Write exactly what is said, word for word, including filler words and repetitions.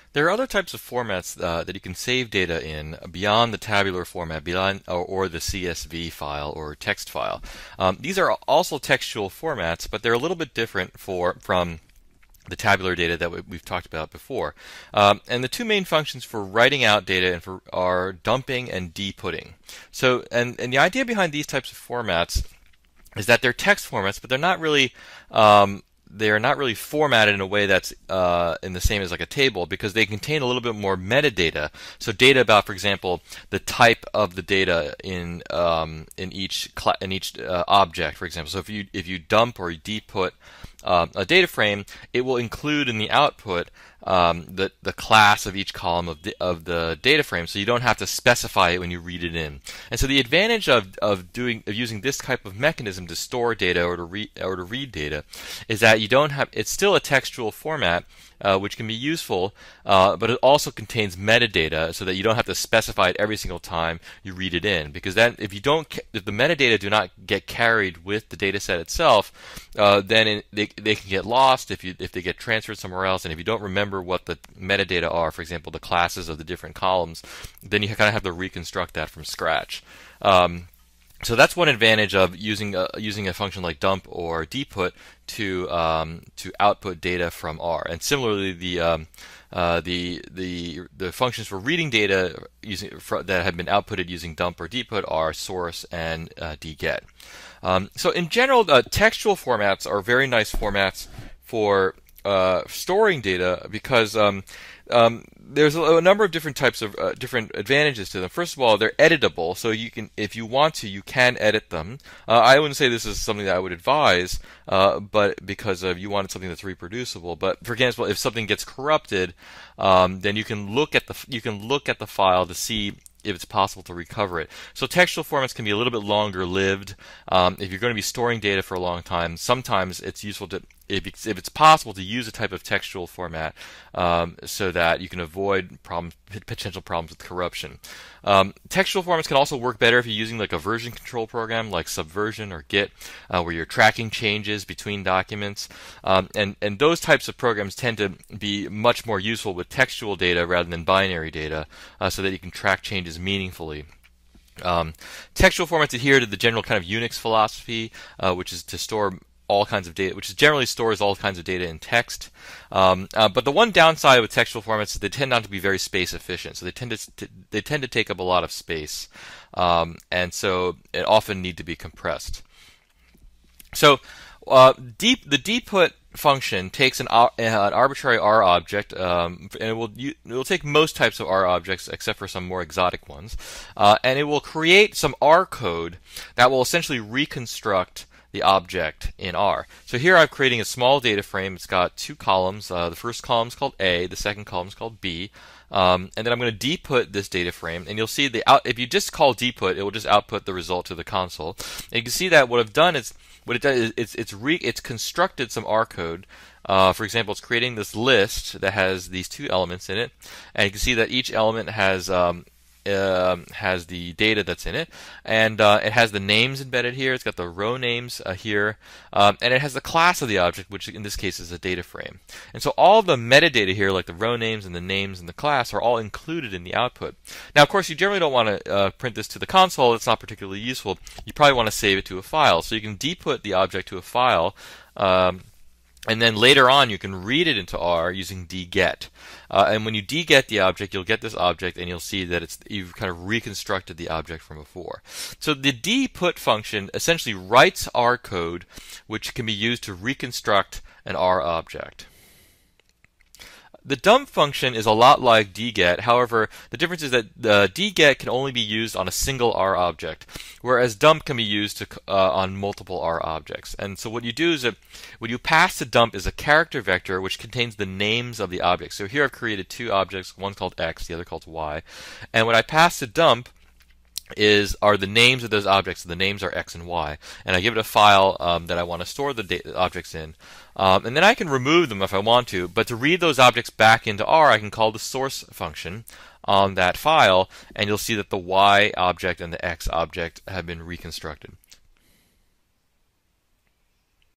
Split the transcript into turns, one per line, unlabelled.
There are other types of formats uh, that you can save data in beyond the tabular format, beyond or, or the C S V file or text file. Um, these are also textual formats, but they're a little bit different for from the tabular data that we, we've talked about before. Um, and the two main functions for writing out data and for are dumping and dputting. So, and and the idea behind these types of formats is that they're text formats, but they're not really um, they are not really formatted in a way that's uh, in the same as like a table, because they contain a little bit more metadata. So data about, for example, the type of the data in um, in each cl in each uh, object, for example. So if you if you dump or you dput uh, a data frame, it will include in the output um, the the class of each column of the of the data frame, so you don't have to specify it when you read it in. And so the advantage of of doing of using this type of mechanism to store data or to read or to read data is that you don't have it's still a textual format, uh, which can be useful, uh, but it also contains metadata, so that you don't have to specify it every single time you read it in. Because then, if you don't, if the metadata do not get carried with the data set itself, uh, then it, they they can get lost if you if they get transferred somewhere else, and if you don't remember what the metadata are, for example, the classes of the different columns, then you kind of have to reconstruct that from scratch. Um, So that's one advantage of using a, using a function like dump or dput to um, to output data from R. And similarly, the um, uh, the the the functions for reading data using for, that have been outputted using dump or dput are source and uh, dget. Um, so in general, uh, textual formats are very nice formats for uh, storing data, because um, um, there's a, a number of different types of uh, different advantages to them. First of all, they're editable, so you can, if you want to, you can edit them. Uh, I wouldn't say this is something that I would advise, uh, but because of you wanted something that's reproducible. But for example, if something gets corrupted, um, then you can look at the you can look at the file to see if it's possible to recover it. So textual formats can be a little bit longer lived. Um, if you're going to be storing data for a long time, sometimes it's useful to, if it's, if it's possible, to use a type of textual format um, so that you can avoid problems, potential problems with corruption. Um, textual formats can also work better if you're using like a version control program like Subversion or Git, uh, where you're tracking changes between documents. Um, and, and those types of programs tend to be much more useful with textual data rather than binary data, uh, so that you can track changes meaningfully. Um, textual formats adhere to the general kind of Unix philosophy, uh, which is to store all kinds of data, which generally stores all kinds of data in text. Um, uh, but the one downside with textual formats is they tend not to be very space efficient. So they tend to, to they tend to take up a lot of space, um, and so it often need to be compressed. So uh, deep, the dput function takes an, uh, an arbitrary R object, um, and it will it will take most types of R objects except for some more exotic ones, uh, and it will create some R code that will essentially reconstruct the object in R. So here I'm creating a small data frame. It's got two columns. Uh, the first column is called A, the second column is called B. Um, and then I'm going to dput this data frame, and you'll see the out, if you just call dput, it will just output the result to the console. And you can see that what I've done is what it does is it's it's re, it's constructed some R code. Uh, for example, it's creating this list that has these two elements in it, and you can see that each element has um, Um, has the data that's in it, and uh, it has the names embedded here. It's got the row names uh, here, um, and it has the class of the object, which in this case is a data frame. And so all the metadata here, like the row names and the names and the class, are all included in the output. Now, of course, you generally don't want to uh, print this to the console. It's not particularly useful. You probably want to save it to a file. So you can dput the object to a file, um, and then later on you can read it into R using dget. Uh, and when you dget the object, you'll get this object, and you'll see that it's you've kind of reconstructed the object from before. So the dput function essentially writes R code, which can be used to reconstruct an R object. The dump function is a lot like dget. However, the difference is that uh, dget can only be used on a single R object, whereas dump can be used to, uh, on multiple R objects. And so what you do is that what you pass to dump is a character vector which contains the names of the objects. So here I've created two objects, one called X, the other called Y. And what I pass to dump is are the names of those objects. So the names are X and Y, and I give it a file um, that I want to store the data, objects in, um, and then I can remove them if I want to. But to read those objects back into R, I can call the source function on that file, and you'll see that the Y object and the X object have been reconstructed.